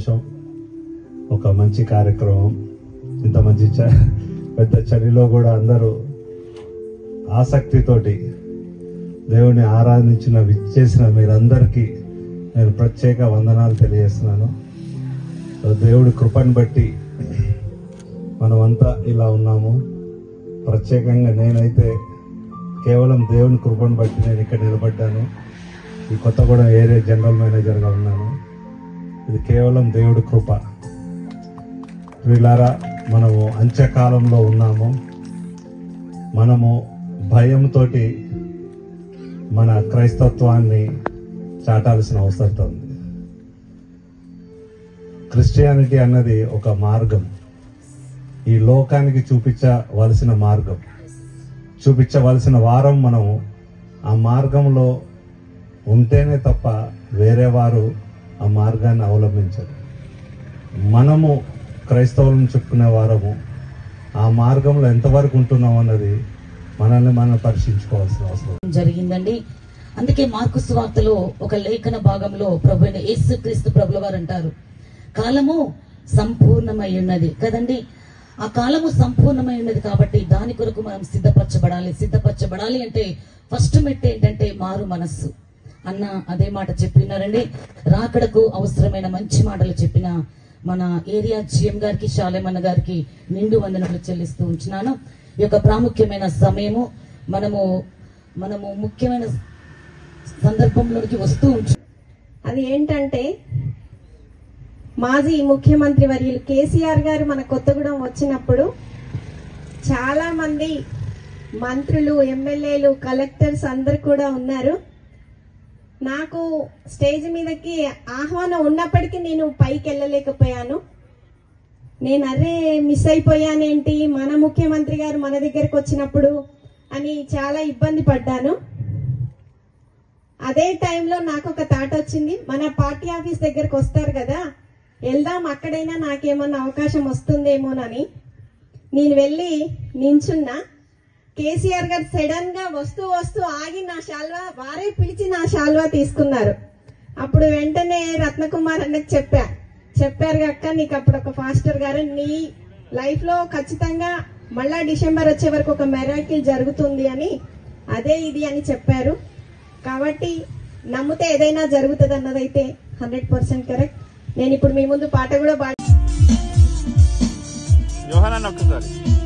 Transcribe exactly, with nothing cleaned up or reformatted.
సంతోషం. ఒక మంచి కార్యక్రమం, ఇంత మంచి పెద్ద చలిలో కూడా అందరూ ఆసక్తితోటి దేవుని ఆరాధించిన విచ్చేసిన మీరందరికీ నేను ప్రత్యేక వందనాలు తెలియజేస్తున్నాను. దేవుడి కృపను బట్టి మనమంతా ఇలా ఉన్నాము. ప్రత్యేకంగా నేనైతే కేవలం దేవుని కృపను బట్టి నేను ఇక్కడ నిలబడ్డాను. ఈ కొత్తగూడెం ఏరియా జనరల్ మేనేజర్గా ఉన్నాను. ఇది కేవలం దేవుడి కృప. వీళ్ళారా, మనము అంత్యకాలంలో ఉన్నాము. మనము భయంతో మన క్రైస్తత్వాన్ని చాటాల్సిన అవసరం ఉంది. క్రిస్టియానిటీ అన్నది ఒక మార్గం, ఈ లోకానికి చూపించవలసిన మార్గం, చూపించవలసిన వారం. మనం ఆ మార్గంలో ఉంటేనే తప్ప వేరే వారు ఆ మార్గాన్ని అవలంబించరు. మనము క్రైస్తవులను చెప్పుకునే వారము ఆ మార్గంలో ఎంతవరకు ఉంటున్నాం అన్నది మనల్ని మనం పరీక్షించుకోవాల్సిన అవసరం జరిగిందండి. అందుకే మార్కు సువార్తలో ఒక లేఖన భాగంలో ప్రభు అయిన యేసుక్రీస్తు ప్రభుల వారు అంటారు, కాలము సంపూర్ణమై ఉన్నది కదండి. ఆ కాలము సంపూర్ణమై ఉన్నది కాబట్టి దాని కొరకు మనం సిద్ధపరచబడాలి. సిద్ధపరచబడాలి అంటే ఫస్ట్ మెట్టు ఏంటంటే మారు మనస్సు అన్న అదే మాట చెప్పినారండి. రాకడకు అవసరమైన మంచి మాటలు చెప్పిన మన ఏరియా జిఎం గారికి, శాలేమన్న గారికి నిండు వందనములు చెల్లిస్తూ ఉంటున్నాను. ఈ యొక్క ప్రాముఖ్యమైన సమయము మనము మనము ముఖ్యమైన సందర్భంలోకి వస్తూ ఉంటాం. అది ఏంటంటే మాజీ ముఖ్యమంత్రి వర్యులు కేసీఆర్ గారు మన కొత్తగూడెం వచ్చినప్పుడు చాలా మంది మంత్రులు, ఎమ్మెల్యేలు, కలెక్టర్స్ అందరు కూడా ఉన్నారు. నాకు స్టేజ్ మీదకి ఆహ్వానం ఉన్నప్పటికీ నేను పైకి వెళ్ళలేకపోయాను. నేను అరే మిస్ అయిపోయానేంటి మన ముఖ్యమంత్రి గారు మన దగ్గరకు వచ్చినప్పుడు అని చాలా ఇబ్బంది పడ్డాను. అదే టైంలో నాకు ఒక థాట్ వచ్చింది, మన పార్టీ ఆఫీస్ దగ్గరకు వస్తారు కదా, వెళ్దాం, అక్కడైనా నాకేమన్నా అవకాశం వస్తుందేమోనని నేను వెళ్ళి నించున్నా. కేసీఆర్ గారు సడన్ గా వస్తూ వస్తూ ఆగి నా శాల్వా, వారే పిలిచి నా శాల్వా తీసుకున్నారు. అప్పుడు వెంటనే రత్నకుమార్ అన్నకు చెప్పా, చెప్పారు అక్క నీకు అప్పుడు ఒక ఫాస్టర్ గారు నీ లైఫ్ లో ఖచ్చితంగా మళ్ళా డిసెంబర్ వచ్చే వరకు ఒక మెరాకిల్ జరుగుతుంది అని, అదే ఇది అని చెప్పారు. కాబట్టి నమ్మితే ఏదైనా జరుగుతుంది అన్నదైతే హండ్రెడ్ పర్సెంట్ కరెక్ట్. నేను ఇప్పుడు మీ ముందు పాట కూడా పాడు. యోహానా ఒక్కసారి